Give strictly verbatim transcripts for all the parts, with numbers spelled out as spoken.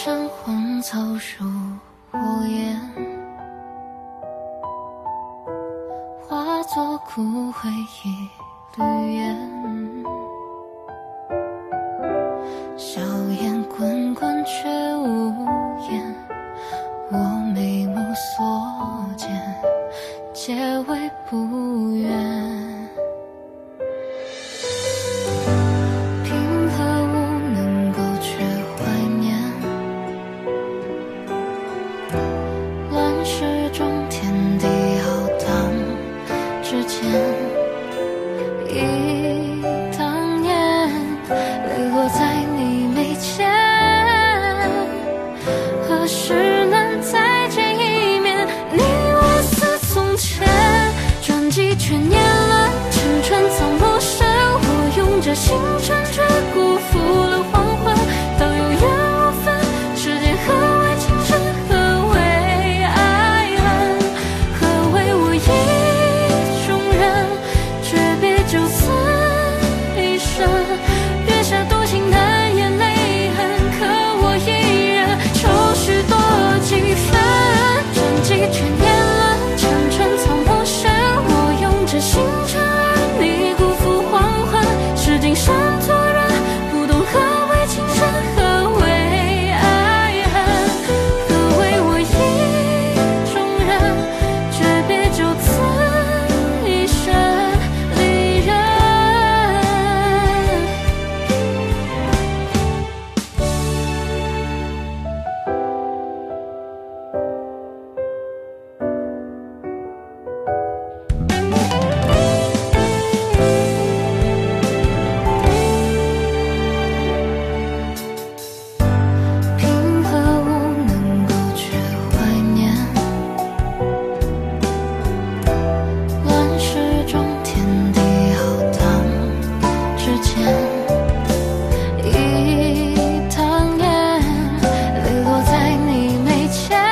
山荒草入我眼，化作枯灰一缕烟。硝烟滚滚却无言，我眉目所见，皆为不愿。凭何物能够却怀念？乱世中天地浩荡之间，忆当年泪落在你眉间，何时能再见一面？你我似从前，传记却念了沉船藏不深，我用着星辰却辜负了黄昏。当有缘无分，世间何为情深，何为爱恨？何为我意中人，诀别就此一生。月下独行难言泪痕，可我依然愁绪多几分。传记却念了沉船藏不深，我用着星辰而你辜负黄昏。是今生突然不懂何为情深，何为爱恨，何为我意中人，诀别就此一生离人。凭何物能够却怀念？乱世中天地浩荡之间，忆当年泪落在你眉间，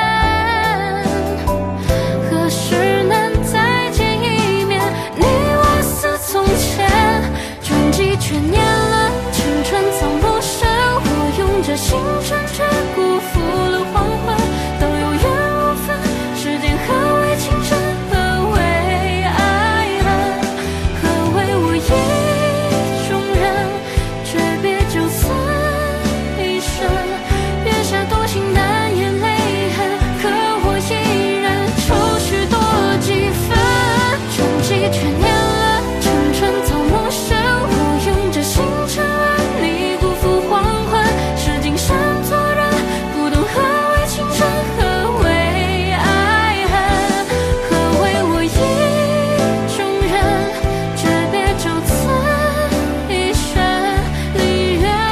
何时能再见一面？你我似从前，传记却念了沉船藏不深，我用着星辰却辜负了黄昏。当有缘无分，世间何为情深，何为爱恨，何为我意中人，诀别就此一生。月下独行难言泪痕，可我依然愁绪多几分。传记却念了沉船藏不深，我用着星辰而你辜负黄昏。是今生突然不懂何为情深，何为爱恨，何为我意中人，诀别就此一生离人。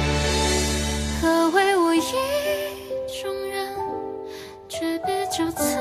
何为我意中人，诀别就此